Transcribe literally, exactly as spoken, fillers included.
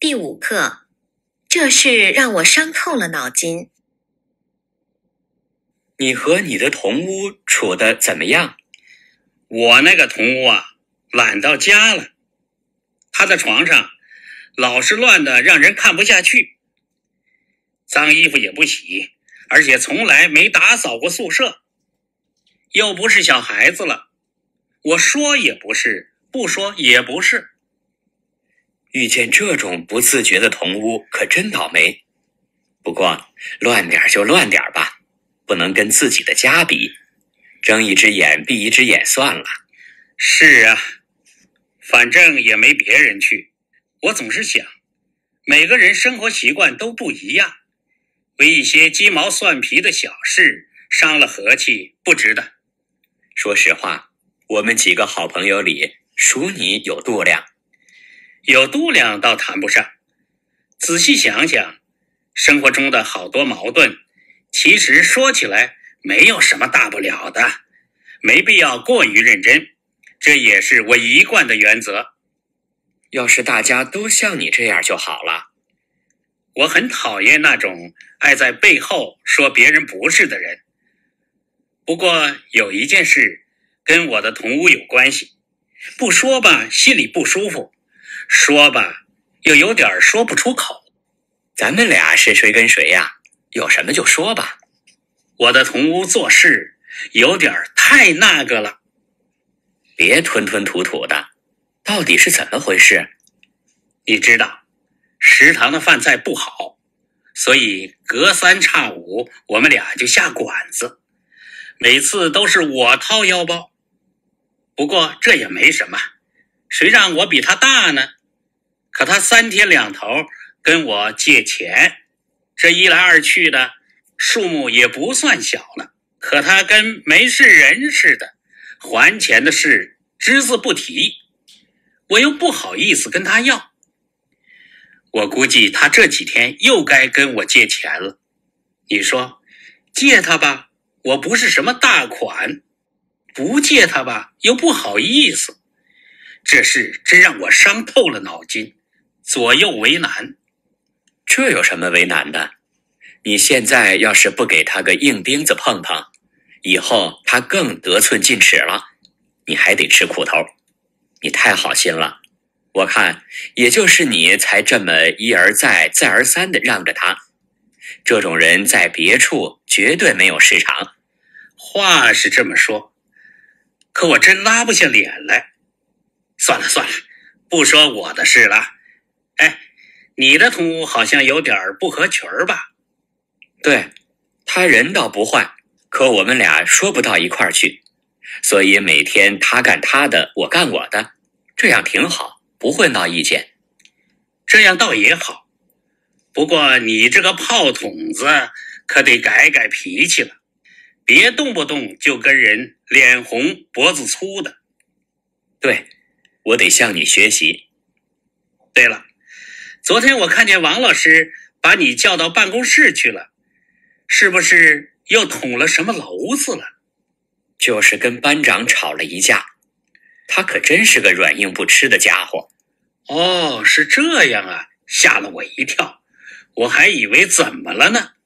第五课，这事让我伤透了脑筋。 你和你的同屋处得怎么样？ 我那个同屋啊，懒到家了。他的床上老是乱的让人看不下去，脏衣服也不洗，而且从来没打扫过宿舍。又不是小孩子了，我说也不是，不说也不是。 遇见这种不自觉的同屋可真倒霉。不过乱点就乱点吧，不能跟自己的家比，睁一只眼闭一只眼算了。 是啊，反正也没别人去。我总是想，每个人生活习惯都不一样，为一些鸡毛蒜皮的小事伤了和气，不值得。 说实话，我们几个好朋友里，属你有度量。 有度量倒谈不上，仔细想想，生活中的好多矛盾，其实说起来没有什么大不了的，没必要过于认真，这也是我一贯的原则。 要是大家都像你这样就好了。 我很讨厌那种爱在背后说别人不是的人。不过有一件事跟我的同屋有关系，不说吧心里不舒服，说吧又有点说不出口。 咱们俩是谁跟谁呀？有什么就说吧。 我的同屋做事有点太那个了。 别吞吞吐吐的，到底是怎么回事？ 你知道食堂的饭菜不好，所以隔三差五我们俩就下馆子，每次都是我掏腰包。不过这也没什么，谁让我比他大呢？可他三天两头跟我借钱，这一来二去的数目也不算小了，可他跟没事人似的，还钱的事只字不提，我又不好意思跟他要。我估计他这几天又该跟我借钱了。你说借他吧，我不是什么大款，不借他吧又不好意思，这事真让我伤透了脑筋，左右为难。 这有什么为难的？你现在要是不给他个硬钉子碰碰，以后他更得寸进尺了，你还得吃苦头。你太好心了，我看也就是你才这么一而再再而三的让着他，这种人在别处绝对没有市场。 话是这么说，可我真拉不下脸来。算了算了，不说我的事了。哎，你的同屋好像有点不合群儿吧？ 对，他人倒不坏，可我们俩说不到一块儿去，所以每天他干他的，我干我的，这样挺好，不会闹意见。 这样倒也好，不过你这个炮筒子可得改改脾气了，别动不动就跟人脸红脖子粗的。 对，我得向你学习。 对了，昨天我看见王老师把你叫到办公室去了，是不是又捅了什么娄子了？ 就是跟班长吵了一架，他可真是个软硬不吃的家伙。 哦，是这样啊，吓了我一跳，我还以为怎么了呢。